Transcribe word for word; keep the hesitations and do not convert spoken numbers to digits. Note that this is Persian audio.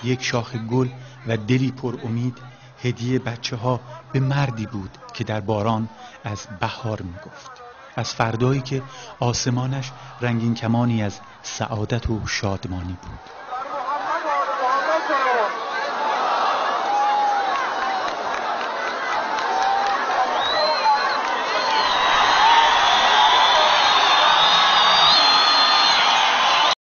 یک شاخ گل و دلی پر امید هدیه بچه ها به مردی بود که در باران از بهار می گفت، از فردایی که آسمانش رنگین کمانی از سعادت و شادمانی بود.